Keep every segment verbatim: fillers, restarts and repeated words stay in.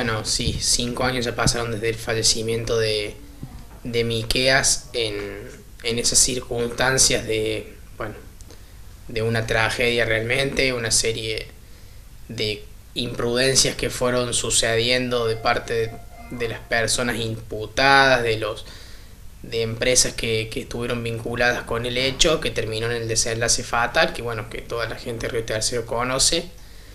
bueno, sí, cinco años ya pasaron desde el fallecimiento de, de Miqueas en, en esas circunstancias de, bueno, de una tragedia realmente, una serie de imprudencias que fueron sucediendo de parte de, de las personas imputadas, de los de empresas que, que estuvieron vinculadas con el hecho, que terminó en el desenlace fatal, que bueno, que toda la gente de Río Tercero conoce.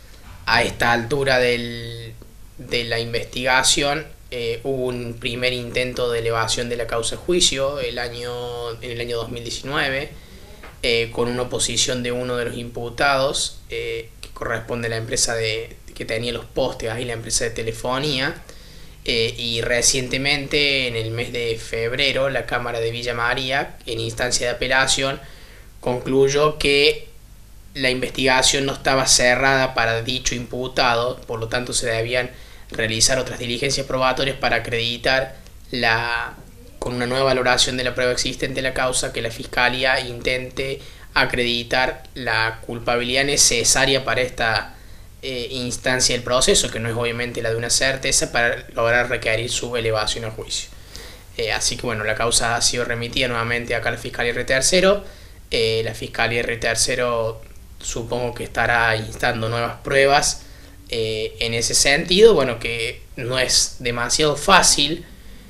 A esta altura del, de la investigación eh, hubo un primer intento de elevación de la causa a juicio el año, en el año dos mil diecinueve, eh, con una oposición de uno de los imputados, eh, que corresponde a la empresa de, que tenía los postes, ahí la empresa de telefonía. Eh, y recientemente, en el mes de febrero, la Cámara de Villa María, en instancia de apelación, concluyó que la investigación no estaba cerrada para dicho imputado, por lo tanto se debían realizar otras diligencias probatorias para acreditar, la, con una nueva valoración de la prueba existente en la causa, que la Fiscalía intente acreditar la culpabilidad necesaria para esta Eh, instancia del proceso, que no es obviamente la de una certeza, para lograr requerir su elevación a juicio. Eh, así que bueno, la causa ha sido remitida nuevamente acá a la Fiscalía R Tercero. Eh, la Fiscalía R Tercero supongo que estará instando nuevas pruebas eh, en ese sentido, bueno, que no es demasiado fácil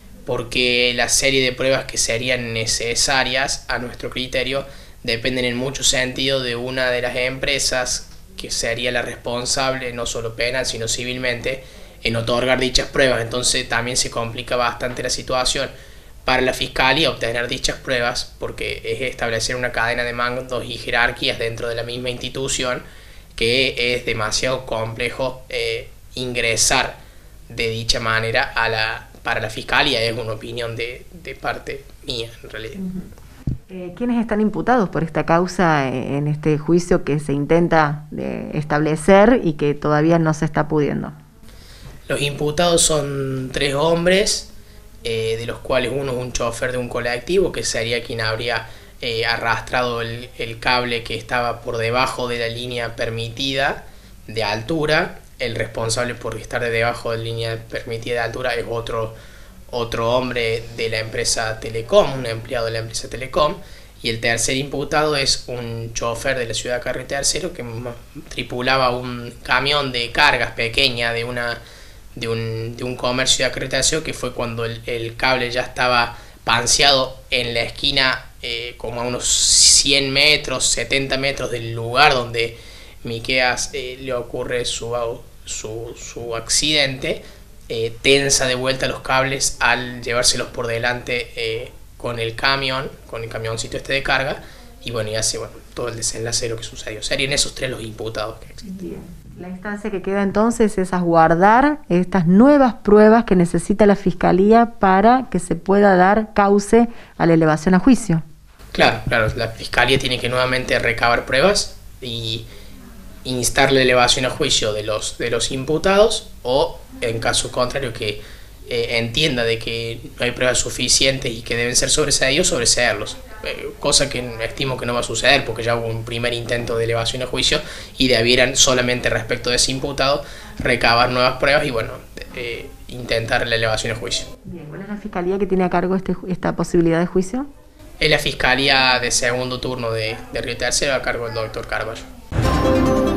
porque la serie de pruebas que serían necesarias a nuestro criterio dependen en mucho sentido de una de las empresas que sería la responsable, no solo penal, sino civilmente, en otorgar dichas pruebas. Entonces también se complica bastante la situación para la Fiscalía obtener dichas pruebas, porque es establecer una cadena de mandos y jerarquías dentro de la misma institución, que es demasiado complejo eh, ingresar de dicha manera a la, para la Fiscalía. Es una opinión de, de parte mía, en realidad. Uh-huh. Eh, ¿Quiénes están imputados por esta causa en este juicio que se intenta de establecer y que todavía no se está pudiendo? Los imputados son tres hombres, eh, de los cuales uno es un chofer de un colectivo, que sería quien habría eh, arrastrado el, el cable que estaba por debajo de la línea permitida de altura. El responsable por estar de debajo de la línea permitida de altura es otro otro hombre de la empresa Telecom, un empleado de la empresa Telecom, y el tercer imputado es un chofer de la ciudad de Río Tercero que tripulaba un camión de cargas pequeña de una de un, de un comercio de Río Tercero, que fue cuando el, el cable ya estaba panseado en la esquina, eh, como a unos cien metros, setenta metros del lugar donde Miqueas eh, le ocurre su, su, su accidente. Eh, tensa de vuelta los cables al llevárselos por delante eh, con el camión, con el camioncito este de carga, y bueno, y hace bueno, todo el desenlace de lo que sucedió. Serían esos tres los imputados que existen. Bien. La instancia que queda entonces es aguardar estas nuevas pruebas que necesita la Fiscalía para que se pueda dar cauce a la elevación a juicio. Claro, claro, la Fiscalía tiene que nuevamente recabar pruebas y instar la elevación a juicio de los, de los imputados, o en caso contrario que eh, entienda de que no hay pruebas suficientes y que deben ser sobreseídos, sobreseerlos, eh, cosa que estimo que no va a suceder porque ya hubo un primer intento de elevación a juicio y debieran solamente respecto de ese imputado recabar nuevas pruebas y bueno, eh, intentar la elevación a juicio. Bien, ¿cuál es la Fiscalía que tiene a cargo este, esta posibilidad de juicio? Es la Fiscalía de segundo turno de, de Río Tercero, a cargo del doctor Carballo.